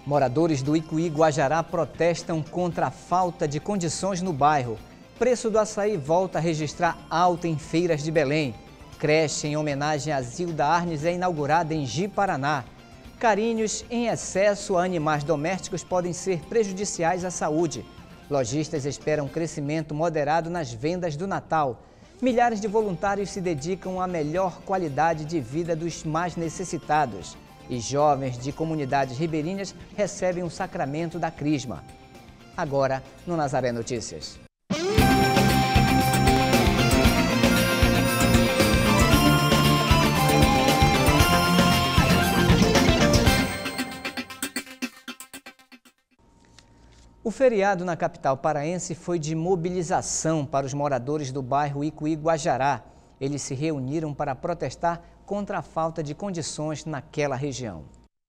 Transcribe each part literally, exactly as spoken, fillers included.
Moradores do Icuí-Guajará protestam contra a falta de condições no bairro. Preço do açaí volta a registrar alta em feiras de Belém. Creche em homenagem a Zilda Arnes é inaugurada em Ji-Paraná. Carinhos em excesso a animais domésticos podem ser prejudiciais à saúde. Lojistas esperam crescimento moderado nas vendas do Natal. Milhares de voluntários se dedicam à melhor qualidade de vida dos mais necessitados. E jovens de comunidades ribeirinhas recebem o sacramento da Crisma. Agora, no Nazaré Notícias. O feriado na capital paraense foi de mobilização para os moradores do bairro Icuí-Guajará. Eles se reuniram para protestar contra a falta de condições naquela região.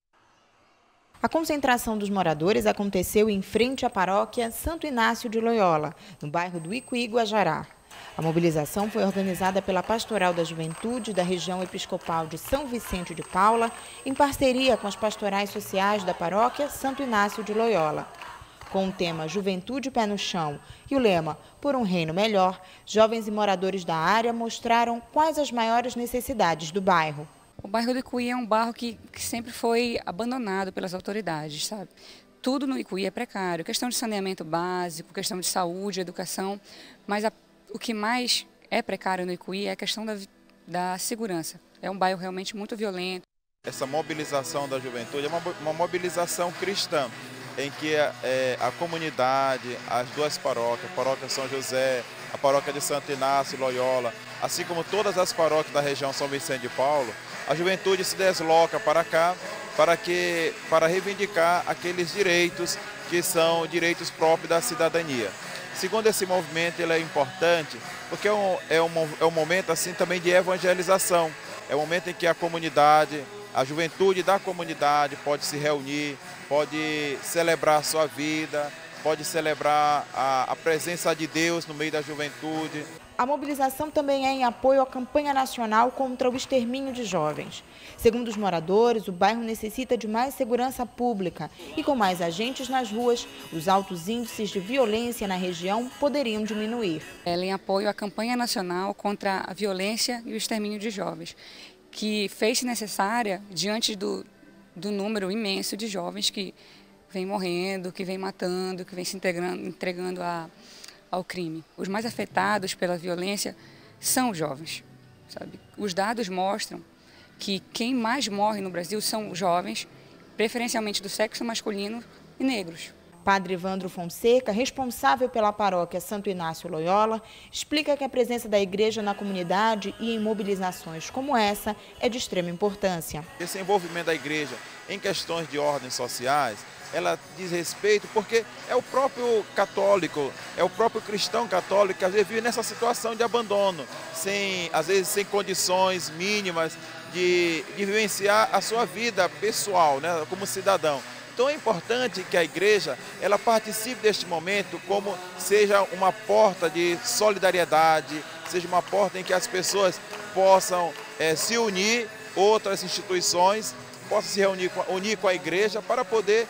A concentração dos moradores aconteceu em frente à paróquia Santo Inácio de Loyola, no bairro do Icuí-Guajará. A mobilização foi organizada pela Pastoral da Juventude da região episcopal de São Vicente de Paula, em parceria com as pastorais sociais da paróquia Santo Inácio de Loyola. Com o tema Juventude Pé no Chão e o lema Por um Reino Melhor, jovens e moradores da área mostraram quais as maiores necessidades do bairro. O bairro do Icuí é um bairro que, que sempre foi abandonado pelas autoridades, sabe? Tudo no Icuí é precário, questão de saneamento básico, questão de saúde, educação, mas a, o que mais é precário no Icuí é a questão da, da segurança. É um bairro realmente muito violento. Essa mobilização da juventude é uma, uma mobilização cristã, em que é, a comunidade, as duas paróquias, a paróquia São José, a paróquia de Santo Inácio, Loyola, assim como todas as paróquias da região São Vicente de Paulo, a juventude se desloca para cá para, que, para reivindicar aqueles direitos que são direitos próprios da cidadania. Segundo esse movimento, ele é importante porque é um, é um, é um momento assim também de evangelização, é um momento em que a comunidade, a juventude da comunidade pode se reunir, pode celebrar a sua vida, pode celebrar a, a presença de Deus no meio da juventude. A mobilização também é em apoio à campanha nacional contra o extermínio de jovens. Segundo os moradores, o bairro necessita de mais segurança pública e com mais agentes nas ruas, os altos índices de violência na região poderiam diminuir. Ela é em apoio à campanha nacional contra a violência e o extermínio de jovens, que fez necessária diante do do número imenso de jovens que vem morrendo, que vem matando, que vem se entregando, entregando a, ao crime. Os mais afetados pela violência são os jovens, sabe? Os dados mostram que quem mais morre no Brasil são jovens, preferencialmente do sexo masculino e negros. Padre Evandro Fonseca, responsável pela paróquia Santo Inácio Loyola, explica que a presença da igreja na comunidade e em mobilizações como essa é de extrema importância. Esse envolvimento da igreja em questões de ordens sociais, ela diz respeito porque é o próprio católico, é o próprio cristão católico que às vezes vive nessa situação de abandono, sem, às vezes sem condições mínimas de, de vivenciar a sua vida pessoal, né, como cidadão. Então é importante que a igreja ela participe deste momento como seja uma porta de solidariedade, seja uma porta em que as pessoas possam é, se unir, outras instituições possam se reunir com, unir com a igreja para poder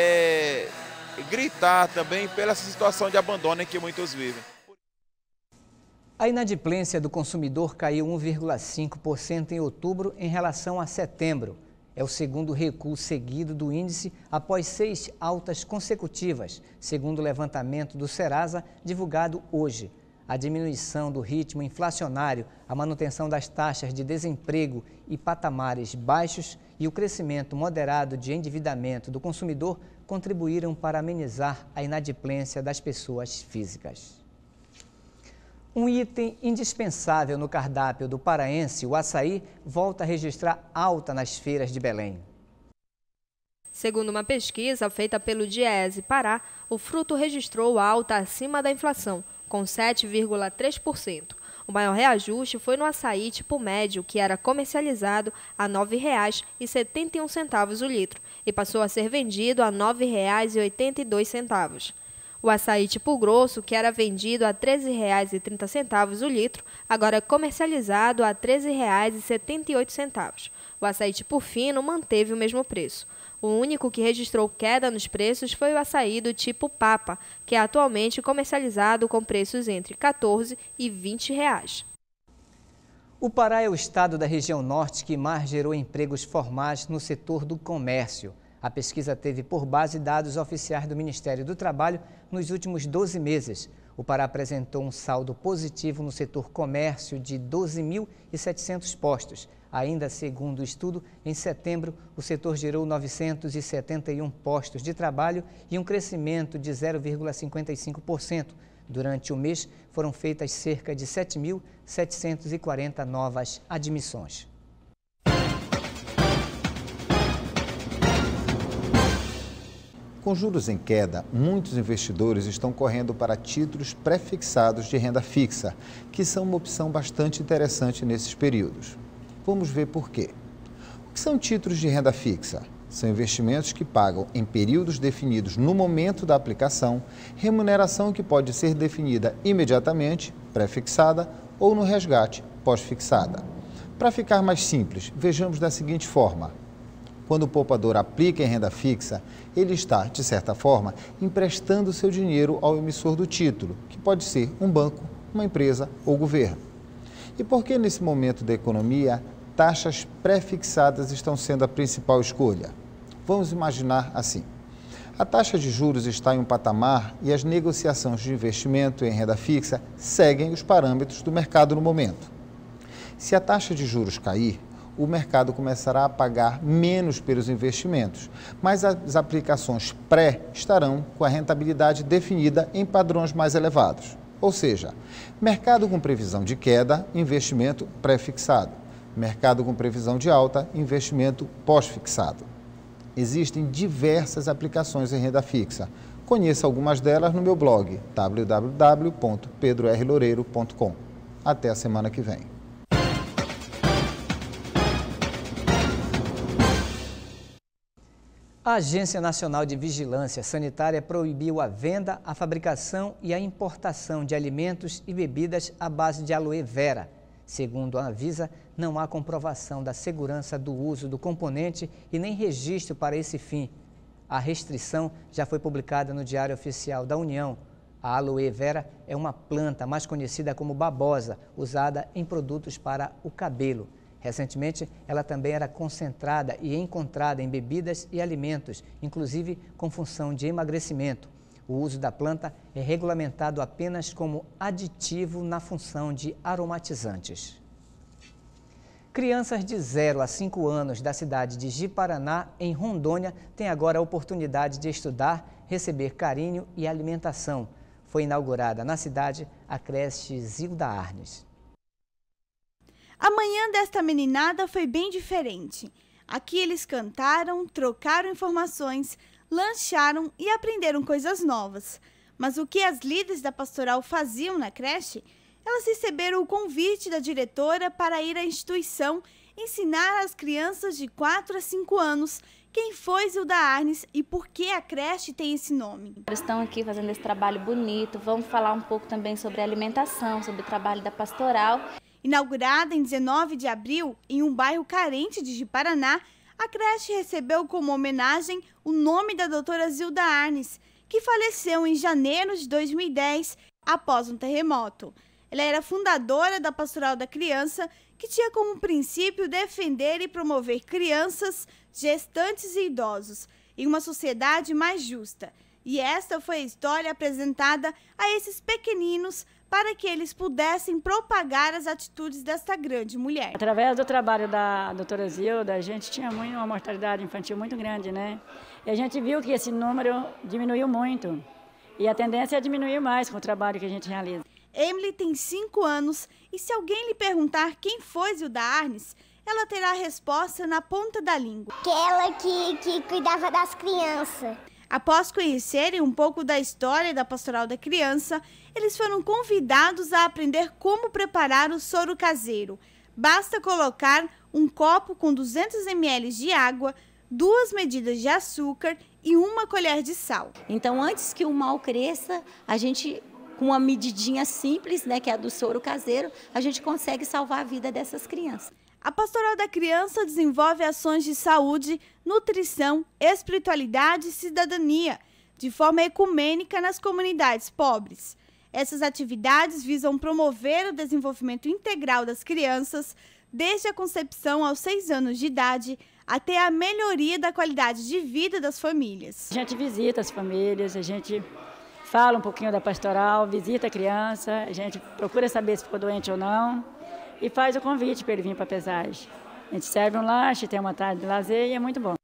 é, gritar também pela situação de abandono em que muitos vivem. A inadimplência do consumidor caiu um vírgula cinco por cento em outubro em relação a setembro. É o segundo recuo seguido do índice após seis altas consecutivas, segundo o levantamento do Serasa divulgado hoje. A diminuição do ritmo inflacionário, a manutenção das taxas de desemprego e patamares baixos e o crescimento moderado de endividamento do consumidor contribuíram para amenizar a inadimplência das pessoas físicas. Um item indispensável no cardápio do paraense, o açaí, volta a registrar alta nas feiras de Belém. Segundo uma pesquisa feita pelo Diese Pará, o fruto registrou alta acima da inflação, com sete vírgula três por cento. O maior reajuste foi no açaí tipo médio, que era comercializado a nove reais e setenta e um centavos o litro e passou a ser vendido a nove reais e oitenta e dois centavos. O açaí tipo grosso, que era vendido a treze reais e trinta centavos o litro, agora é comercializado a treze reais e setenta e oito centavos. O açaí tipo fino manteve o mesmo preço. O único que registrou queda nos preços foi o açaí do tipo Papa, que é atualmente comercializado com preços entre quatorze e vinte reais. O Pará é o estado da região norte que mais gerou empregos formais no setor do comércio. A pesquisa teve por base dados oficiais do Ministério do Trabalho nos últimos doze meses. O Pará apresentou um saldo positivo no setor comércio de doze mil e setecentos postos. Ainda segundo o estudo, em setembro, o setor gerou novecentos e setenta e um postos de trabalho e um crescimento de zero vírgula cinquenta e cinco por cento. Durante o mês, foram feitas cerca de sete mil setecentos e quarenta novas admissões. Com juros em queda, muitos investidores estão correndo para títulos pré-fixados de renda fixa, que são uma opção bastante interessante nesses períodos. Vamos ver por quê. O que são títulos de renda fixa? São investimentos que pagam em períodos definidos no momento da aplicação, remuneração que pode ser definida imediatamente, pré-fixada, ou no resgate, pós-fixada. Para ficar mais simples, vejamos da seguinte forma. Quando o poupador aplica em renda fixa, ele está, de certa forma, emprestando seu dinheiro ao emissor do título, que pode ser um banco, uma empresa ou governo. E por que nesse momento da economia, taxas pré-fixadas estão sendo a principal escolha? Vamos imaginar assim. A taxa de juros está em um patamar e as negociações de investimento em renda fixa seguem os parâmetros do mercado no momento. Se a taxa de juros cair, o mercado começará a pagar menos pelos investimentos, mas as aplicações pré estarão com a rentabilidade definida em padrões mais elevados. Ou seja, mercado com previsão de queda, investimento pré-fixado. Mercado com previsão de alta, investimento pós-fixado. Existem diversas aplicações em renda fixa. Conheça algumas delas no meu blog w w w ponto pedro r loureiro ponto com. Até a semana que vem. A Agência Nacional de Vigilância Sanitária proibiu a venda, a fabricação e a importação de alimentos e bebidas à base de aloe vera. Segundo a Anvisa, não há comprovação da segurança do uso do componente e nem registro para esse fim. A restrição já foi publicada no Diário Oficial da União. A aloe vera é uma planta mais conhecida como babosa, usada em produtos para o cabelo. Recentemente, ela também era concentrada e encontrada em bebidas e alimentos, inclusive com função de emagrecimento. O uso da planta é regulamentado apenas como aditivo na função de aromatizantes. Crianças de zero a cinco anos da cidade de Ji-Paraná, em Rondônia, têm agora a oportunidade de estudar, receber carinho e alimentação. Foi inaugurada na cidade a creche Zilda Arnes. A manhã desta meninada foi bem diferente. Aqui eles cantaram, trocaram informações, lancharam e aprenderam coisas novas. Mas o que as líderes da pastoral faziam na creche? Elas receberam o convite da diretora para ir à instituição ensinar às crianças de quatro a cinco anos quem foi Zilda Arnes e por que a creche tem esse nome. Eles estão aqui fazendo esse trabalho bonito, vamos falar um pouco também sobre alimentação, sobre o trabalho da pastoral. Inaugurada em dezenove de abril, em um bairro carente de Ji-Paraná, a creche recebeu como homenagem o nome da doutora Zilda Arnes, que faleceu em janeiro de dois mil e dez, após um terremoto. Ela era fundadora da Pastoral da Criança, que tinha como princípio defender e promover crianças, gestantes e idosos em uma sociedade mais justa. E esta foi a história apresentada a esses pequeninos para que eles pudessem propagar as atitudes desta grande mulher. Através do trabalho da doutora Zilda, a gente tinha muito, uma mortalidade infantil muito grande, né? E a gente viu que esse número diminuiu muito. E a tendência é diminuir mais com o trabalho que a gente realiza. Emily tem cinco anos e se alguém lhe perguntar quem foi Zilda Arnes, ela terá a resposta na ponta da língua. Aquela que, que cuidava das crianças. Após conhecerem um pouco da história da Pastoral da Criança, eles foram convidados a aprender como preparar o soro caseiro. Basta colocar um copo com duzentos mililitros de água, duas medidas de açúcar e uma colher de sal. Então, antes que o mal cresça, a gente, com uma medidinha simples, né, que é a do soro caseiro, a gente consegue salvar a vida dessas crianças. A Pastoral da Criança desenvolve ações de saúde, nutrição, espiritualidade e cidadania, de forma ecumênica nas comunidades pobres. Essas atividades visam promover o desenvolvimento integral das crianças, desde a concepção aos seis anos de idade, até a melhoria da qualidade de vida das famílias. A gente visita as famílias, a gente fala um pouquinho da pastoral, visita a criança, a gente procura saber se ficou doente ou não e faz o convite para ele vir para a pesagem. A gente serve um lanche, tem uma tarde de lazer e é muito bom.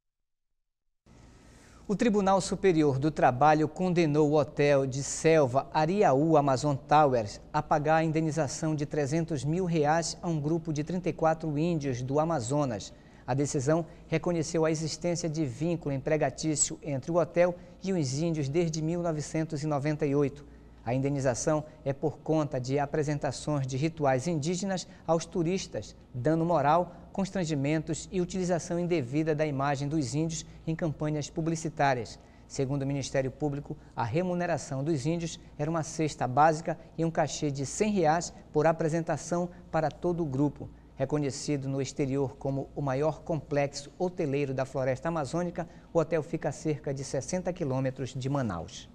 O Tribunal Superior do Trabalho condenou o hotel de Selva Ariaú Amazon Towers a pagar a indenização de trezentos mil reais a um grupo de trinta e quatro índios do Amazonas. A decisão reconheceu a existência de vínculo empregatício entre o hotel e os índios desde mil novecentos e noventa e oito. A indenização é por conta de apresentações de rituais indígenas aos turistas, dano moral, constrangimentos e utilização indevida da imagem dos índios em campanhas publicitárias. Segundo o Ministério Público, a remuneração dos índios era uma cesta básica e um cachê de cem reais por apresentação para todo o grupo. Reconhecido no exterior como o maior complexo hoteleiro da floresta amazônica, o hotel fica a cerca de sessenta quilômetros de Manaus.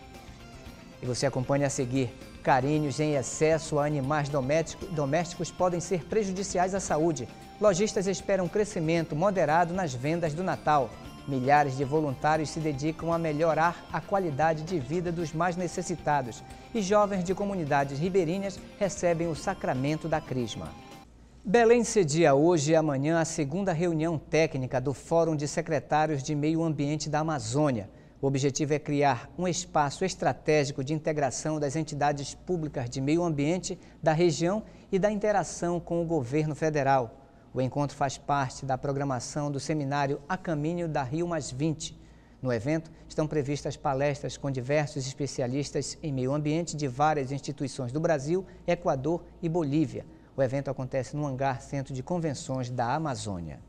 E você acompanha a seguir. Carinhos em excesso a animais domésticos, domésticos podem ser prejudiciais à saúde. Lojistas esperam crescimento moderado nas vendas do Natal. Milhares de voluntários se dedicam a melhorar a qualidade de vida dos mais necessitados. E jovens de comunidades ribeirinhas recebem o sacramento da Crisma. Belém cedia hoje e amanhã a segunda reunião técnica do Fórum de Secretários de Meio Ambiente da Amazônia. O objetivo é criar um espaço estratégico de integração das entidades públicas de meio ambiente da região e da interação com o governo federal. O encontro faz parte da programação do seminário A Caminho da Rio mais vinte. No evento, estão previstas palestras com diversos especialistas em meio ambiente de várias instituições do Brasil, Equador e Bolívia. O evento acontece no Hangar Centro de Convenções da Amazônia.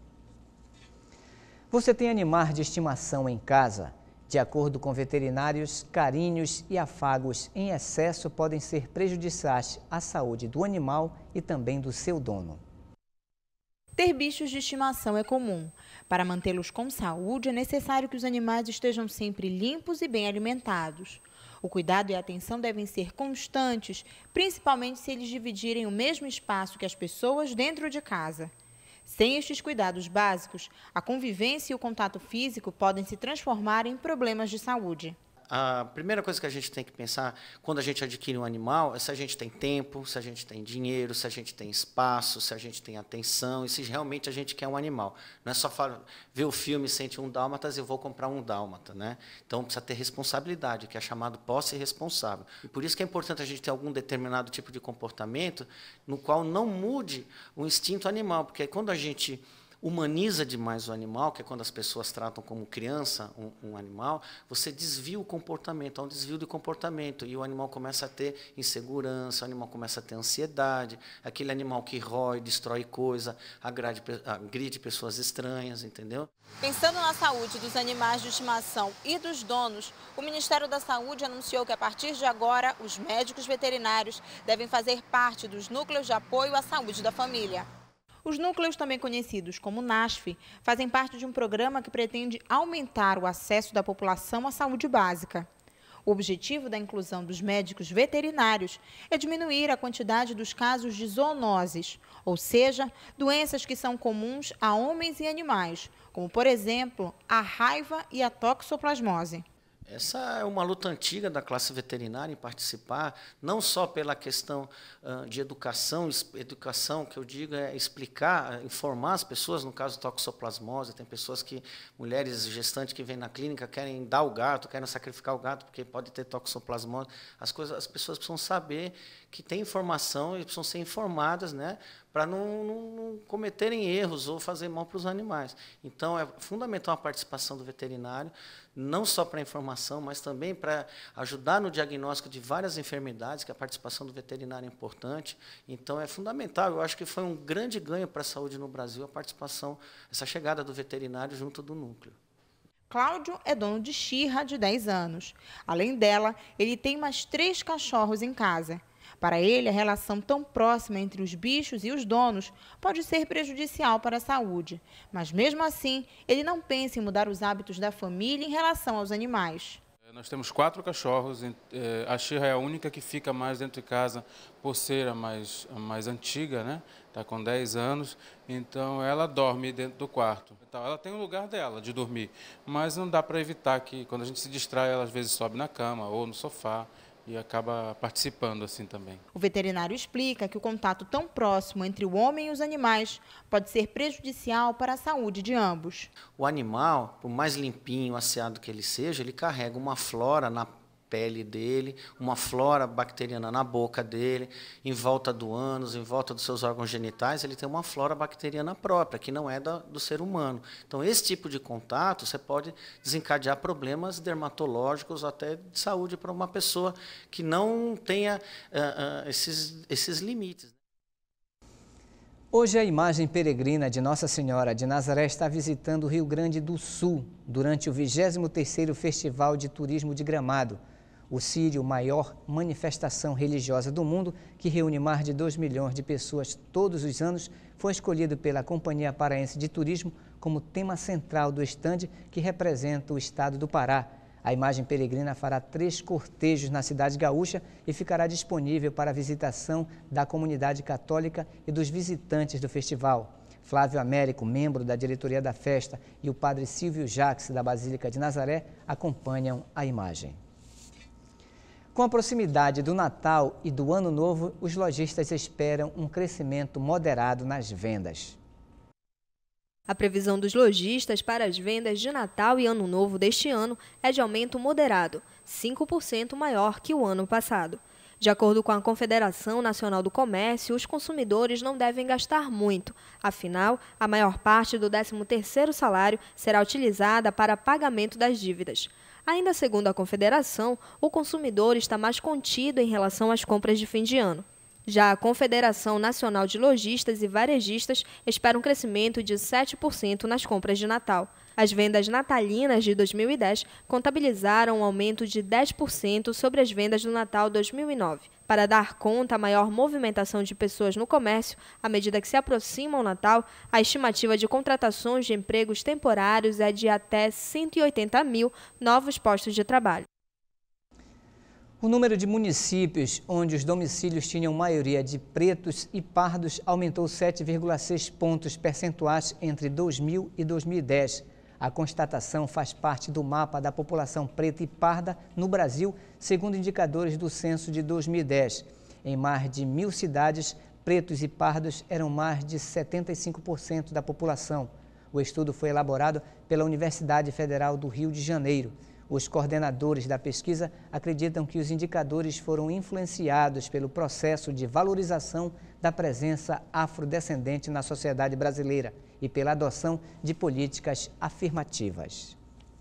Você tem animais de estimação em casa? De acordo com veterinários, carinhos e afagos em excesso podem ser prejudiciais à saúde do animal e também do seu dono. Ter bichos de estimação é comum. Para mantê-los com saúde, é necessário que os animais estejam sempre limpos e bem alimentados. O cuidado e a atenção devem ser constantes, principalmente se eles dividirem o mesmo espaço que as pessoas dentro de casa. Sem estes cuidados básicos, a convivência e o contato físico podem se transformar em problemas de saúde. A primeira coisa que a gente tem que pensar quando a gente adquire um animal é se a gente tem tempo, se a gente tem dinheiro, se a gente tem espaço, se a gente tem atenção e se realmente a gente quer um animal. Não é só falar, ver o filme cento e um Dálmatas e eu vou comprar um dálmata, né? Então precisa ter responsabilidade, que é chamado posse responsável. E por isso que é importante a gente ter algum determinado tipo de comportamento no qual não mude o instinto animal, porque quando a gente humaniza demais o animal, que é quando as pessoas tratam como criança um, um animal, você desvia o comportamento, há um desvio de comportamento, e o animal começa a ter insegurança, o animal começa a ter ansiedade, aquele animal que rói, destrói coisa, agrade, agride pessoas estranhas, entendeu? Pensando na saúde dos animais de estimação e dos donos, o Ministério da Saúde anunciou que a partir de agora, os médicos veterinários devem fazer parte dos núcleos de apoio à saúde da família. Os núcleos, também conhecidos como NASF, fazem parte de um programa que pretende aumentar o acesso da população à saúde básica. O objetivo da inclusão dos médicos veterinários é diminuir a quantidade dos casos de zoonoses, ou seja, doenças que são comuns a homens e animais, como, por exemplo, a raiva e a toxoplasmose. Essa é uma luta antiga da classe veterinária em participar, não só pela questão uh, de educação, educação que eu digo é explicar, informar as pessoas, no caso toxoplasmose, tem pessoas que, mulheres gestantes que vêm na clínica, querem dar o gato, querem sacrificar o gato porque pode ter toxoplasmose. As, coisas, as pessoas precisam saber que tem informação e precisam ser informadas, né, para não, não, não cometerem erros ou fazer mal para os animais. Então, é fundamental a participação do veterinário, não só para a informação, mas também para ajudar no diagnóstico de várias enfermidades, que a participação do veterinário é importante. Então, é fundamental. Eu acho que foi um grande ganho para a saúde no Brasil a participação, essa chegada do veterinário junto do núcleo. Cláudio é dono de Xirra de dez anos. Além dela, ele tem mais três cachorros em casa. Para ele, a relação tão próxima entre os bichos e os donos pode ser prejudicial para a saúde. Mas, mesmo assim, ele não pensa em mudar os hábitos da família em relação aos animais. Nós temos quatro cachorros. A Xirra é a única que fica mais dentro de casa por ser a mais, a mais antiga, né? Está com dez anos, então ela dorme dentro do quarto. Então, ela tem um lugar dela de dormir, mas não dá para evitar que, quando a gente se distrai, ela às vezes sobe na cama ou no sofá e acaba participando assim também. O veterinário explica que o contato tão próximo entre o homem e os animais pode ser prejudicial para a saúde de ambos. O animal, por mais limpinho, asseado que ele seja, ele carrega uma flora na pele dele, uma flora bacteriana na boca dele, em volta do ânus, em volta dos seus órgãos genitais, ele tem uma flora bacteriana própria, que não é da, do ser humano. Então, esse tipo de contato, você pode desencadear problemas dermatológicos, até de saúde para uma pessoa que não tenha uh, uh, esses, esses limites. Hoje a imagem peregrina de Nossa Senhora de Nazaré está visitando o Rio Grande do Sul durante o vigésimo terceiro Festival de Turismo de Gramado. O Círio, maior manifestação religiosa do mundo, que reúne mais de dois milhões de pessoas todos os anos, foi escolhido pela Companhia Paraense de Turismo como tema central do estande que representa o estado do Pará. A imagem peregrina fará três cortejos na cidade gaúcha e ficará disponível para a visitação da comunidade católica e dos visitantes do festival. Flávio Américo, membro da diretoria da festa, e o padre Silvio Jacques, da Basílica de Nazaré, acompanham a imagem. Com a proximidade do Natal e do Ano Novo, os lojistas esperam um crescimento moderado nas vendas. A previsão dos lojistas para as vendas de Natal e Ano Novo deste ano é de aumento moderado, cinco por cento maior que o ano passado. De acordo com a Confederação Nacional do Comércio, os consumidores não devem gastar muito. Afinal, a maior parte do décimo terceiro salário será utilizada para pagamento das dívidas. Ainda segundo a Confederação, o consumidor está mais contido em relação às compras de fim de ano. Já a Confederação Nacional de Lojistas e Varejistas espera um crescimento de sete por cento nas compras de Natal. As vendas natalinas de dois mil e dez contabilizaram um aumento de dez por cento sobre as vendas do Natal dois mil e nove. Para dar conta à maior movimentação de pessoas no comércio, à medida que se aproxima o Natal, a estimativa de contratações de empregos temporários é de até cento e oitenta mil novos postos de trabalho. O número de municípios onde os domicílios tinham maioria de pretos e pardos aumentou sete vírgula seis pontos percentuais entre dois mil e dois mil e dez. A constatação faz parte do mapa da população preta e parda no Brasil, segundo indicadores do censo de dois mil e dez. Em mais de mil cidades, pretos e pardos eram mais de setenta e cinco por cento da população. O estudo foi elaborado pela Universidade Federal do Rio de Janeiro. Os coordenadores da pesquisa acreditam que os indicadores foram influenciados pelo processo de valorização da presença afrodescendente na sociedade brasileira e pela adoção de políticas afirmativas.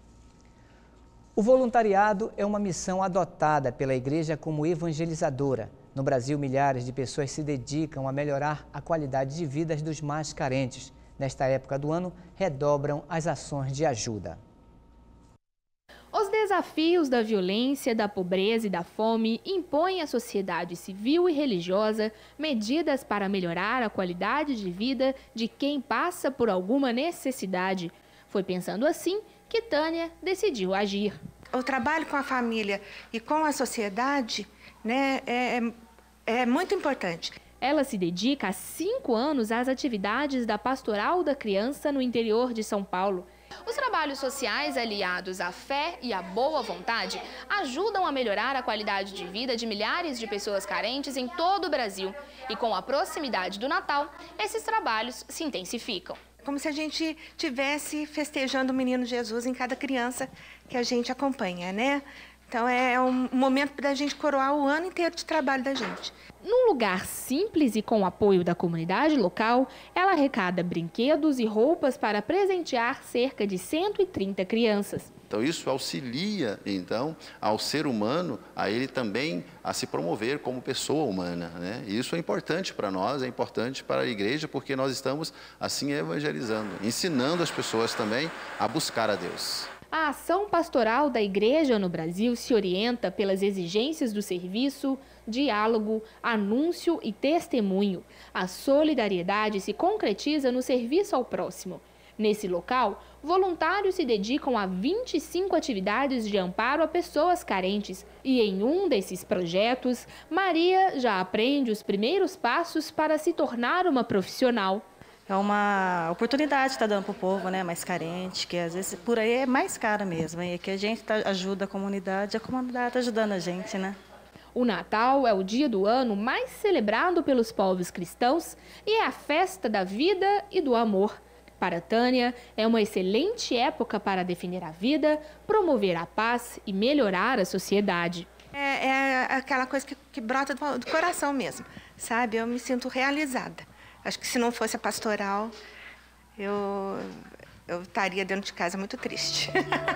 O voluntariado é uma missão adotada pela Igreja como evangelizadora. No Brasil, milhares de pessoas se dedicam a melhorar a qualidade de vida dos mais carentes. Nesta época do ano, redobram as ações de ajuda. Os desafios da violência, da pobreza e da fome impõem à sociedade civil e religiosa medidas para melhorar a qualidade de vida de quem passa por alguma necessidade. Foi pensando assim que Tânia decidiu agir. O trabalho com a família e com a sociedade, né, é, é muito importante. Ela se dedica há cinco anos às atividades da Pastoral da Criança no interior de São Paulo. Os trabalhos sociais aliados à fé e à boa vontade ajudam a melhorar a qualidade de vida de milhares de pessoas carentes em todo o Brasil. E com a proximidade do Natal, esses trabalhos se intensificam. Como se a gente estivesse festejando o menino Jesus em cada criança que a gente acompanha, né? Então é um momento para a gente coroar o ano inteiro de trabalho da gente. Num lugar simples e com apoio da comunidade local, ela arrecada brinquedos e roupas para presentear cerca de cento e trinta crianças. Então isso auxilia, então, ao ser humano, a ele também a se promover como pessoa humana, né? E isso é importante para nós, é importante para a igreja, porque nós estamos, assim, evangelizando, ensinando as pessoas também a buscar a Deus. A ação pastoral da igreja no Brasil se orienta pelas exigências do serviço, diálogo, anúncio e testemunho. A solidariedade se concretiza no serviço ao próximo. Nesse local, voluntários se dedicam a vinte e cinco atividades de amparo a pessoas carentes. E em um desses projetos, Maria já aprende os primeiros passos para se tornar uma profissional. É uma oportunidade que está dando para o povo, né, mais carente, que às vezes por aí é mais caro mesmo. E que a gente tá, ajuda a comunidade, a comunidade está ajudando a gente, né? O Natal é o dia do ano mais celebrado pelos povos cristãos e é a festa da vida e do amor. Para Tânia, é uma excelente época para definir a vida, promover a paz e melhorar a sociedade. É, é aquela coisa que, que brota do, do coração mesmo, sabe? Eu me sinto realizada. Acho que se não fosse a pastoral, eu, eu estaria dentro de casa muito triste.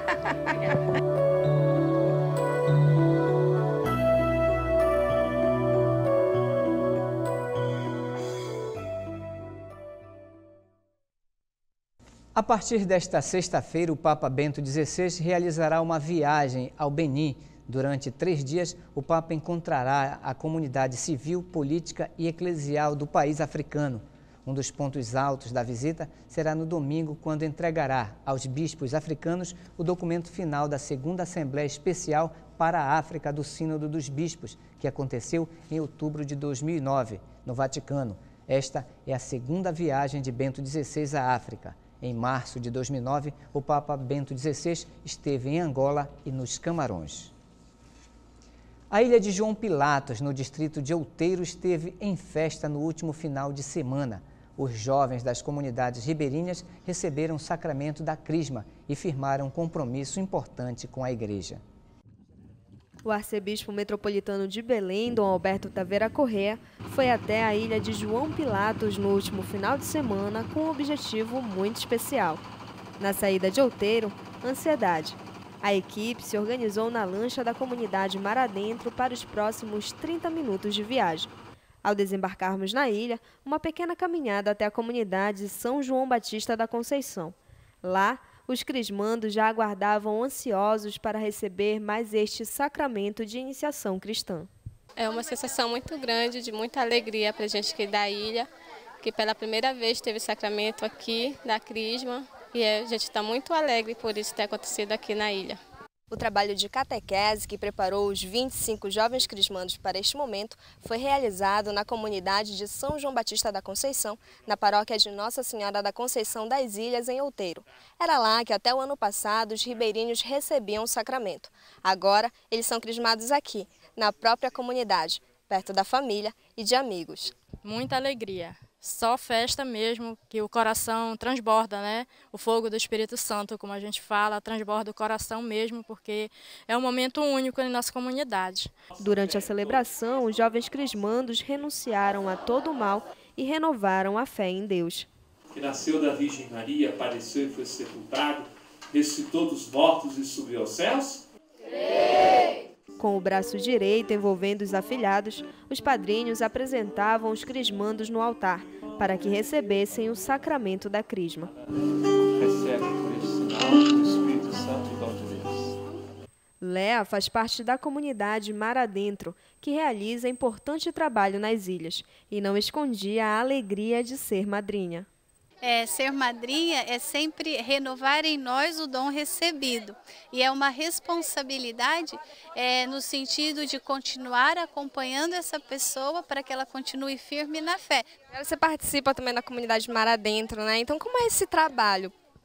A partir desta sexta-feira, o Papa Bento dezesseis realizará uma viagem ao Benin. Durante três dias, o Papa encontrará a comunidade civil, política e eclesial do país africano. Um dos pontos altos da visita será no domingo, quando entregará aos bispos africanos o documento final da segunda Assembleia Especial para a África do Sínodo dos Bispos, que aconteceu em outubro de dois mil e nove, no Vaticano. Esta é a segunda viagem de Bento dezesseis à África. Em março de dois mil e nove, o Papa Bento dezesseis esteve em Angola e nos Camarões. A ilha de João Pilatos, no distrito de Outeiro, esteve em festa no último final de semana. Os jovens das comunidades ribeirinhas receberam o sacramento da Crisma e firmaram um compromisso importante com a igreja. O arcebispo metropolitano de Belém, Dom Alberto Taveira Corrêa, foi até a ilha de João Pilatos no último final de semana com um objetivo muito especial. Na saída de Outeiro, ansiedade. A equipe se organizou na lancha da comunidade Mar Adentro para os próximos trinta minutos de viagem. Ao desembarcarmos na ilha, uma pequena caminhada até a comunidade São João Batista da Conceição. Lá, os crismandos já aguardavam ansiosos para receber mais este sacramento de iniciação cristã. É uma sensação muito grande, de muita alegria para a gente aqui da ilha, que pela primeira vez teve sacramento aqui da Crisma, e a gente está muito alegre por isso ter acontecido aqui na ilha. O trabalho de catequese que preparou os vinte e cinco jovens crismandos para este momento foi realizado na comunidade de São João Batista da Conceição, na paróquia de Nossa Senhora da Conceição das Ilhas, em Outeiro. Era lá que até o ano passado os ribeirinhos recebiam o sacramento. Agora eles são crismados aqui, na própria comunidade, perto da família e de amigos. Muita alegria. Só festa mesmo, que o coração transborda, né? O fogo do Espírito Santo, como a gente fala, transborda o coração mesmo, porque é um momento único em nossa comunidade. Durante a celebração, os jovens crismandos renunciaram a todo o mal e renovaram a fé em Deus. Que nasceu da Virgem Maria, apareceu e foi sepultado, ressuscitou dos mortos e subiu aos céus? Sim! Com o braço direito envolvendo os afilhados, os padrinhos apresentavam os crismandos no altar, para que recebessem o sacramento da Crisma. Recebe por este sinal o Espírito Santo e dom de Deus. Léa faz parte da comunidade Mar Adentro, que realiza importante trabalho nas ilhas, e não escondia a alegria de ser madrinha. É, ser madrinha é sempre renovar em nós o dom recebido. E é uma responsabilidade é, no sentido de continuar acompanhando essa pessoa para que ela continue firme na fé. Você participa também da comunidade Mar Adentro, né? Então como é esse trabalho?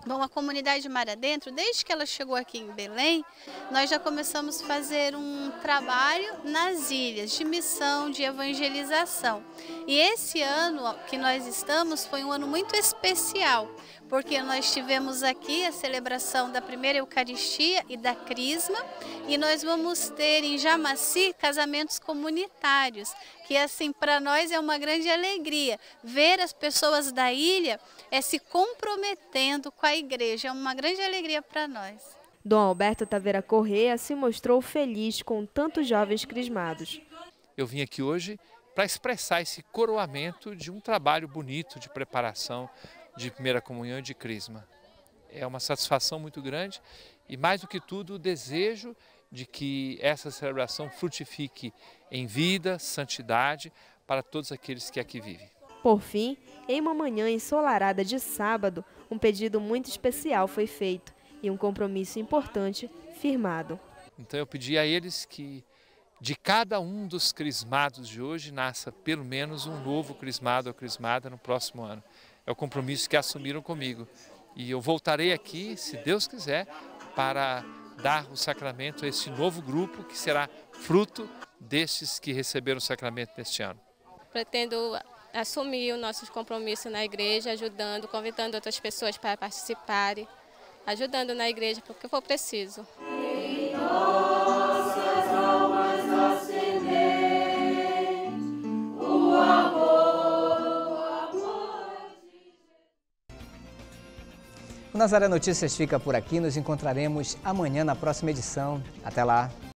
Bom, a comunidade Mar Adentro, desde que ela chegou aqui em Belém, nós já começamos a fazer um trabalho nas ilhas, de missão, de evangelização. E esse ano que nós estamos foi um ano muito especial, porque nós tivemos aqui a celebração da primeira Eucaristia e da Crisma, e nós vamos ter em Jamaci casamentos comunitários, que assim para nós é uma grande alegria ver as pessoas da ilha é, se comprometendo com a igreja, é uma grande alegria para nós. Dom Alberto Taveira Corrêa se mostrou feliz com tantos jovens crismados. Eu vim aqui hoje para expressar esse coroamento de um trabalho bonito de preparação de primeira comunhão e de crisma. É uma satisfação muito grande e, mais do que tudo, o desejo de que essa celebração frutifique em vida, santidade para todos aqueles que aqui vivem. Por fim, em uma manhã ensolarada de sábado, um pedido muito especial foi feito e um compromisso importante firmado. Então eu pedi a eles que de cada um dos crismados de hoje nasça pelo menos um novo crismado ou crismada no próximo ano. É o compromisso que assumiram comigo. E eu voltarei aqui, se Deus quiser, para dar o sacramento a esse novo grupo que será fruto destes que receberam o sacramento neste ano. Pretendo assumir os nossos compromissos na igreja, ajudando, convidando outras pessoas para participarem, ajudando na igreja porque for preciso. O Nazaré Notícias fica por aqui, nos encontraremos amanhã na próxima edição. Até lá!